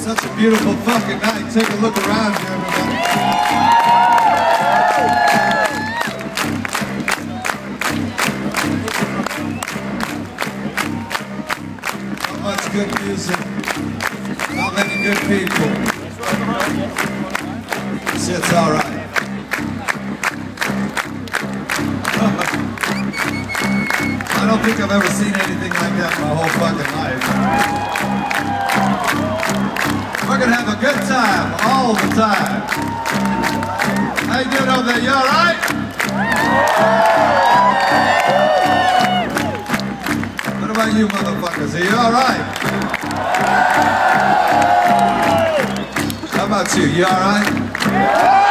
Such a beautiful fucking night. Take a look around here, everybody. So much good music. Not many good people. Shit's alright. I don't think I've ever seen anything like that in my whole fucking life. We're gonna have a good time all the time. How you doing over there? You alright? What about you motherfuckers? Are you alright? How about you? You alright?